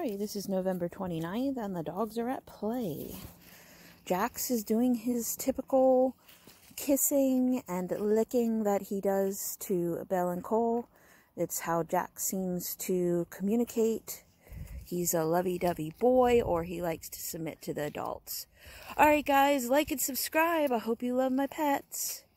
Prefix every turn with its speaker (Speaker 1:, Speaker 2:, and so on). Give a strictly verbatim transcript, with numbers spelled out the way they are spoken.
Speaker 1: Alright, this is November twenty-ninth and the dogs are at play. Jax is doing his typical kissing and licking that he does to Belle and Cole. It's how Jax seems to communicate. He's a lovey-dovey boy, or he likes to submit to the adults. Alright guys, like and subscribe. I hope you love my pets.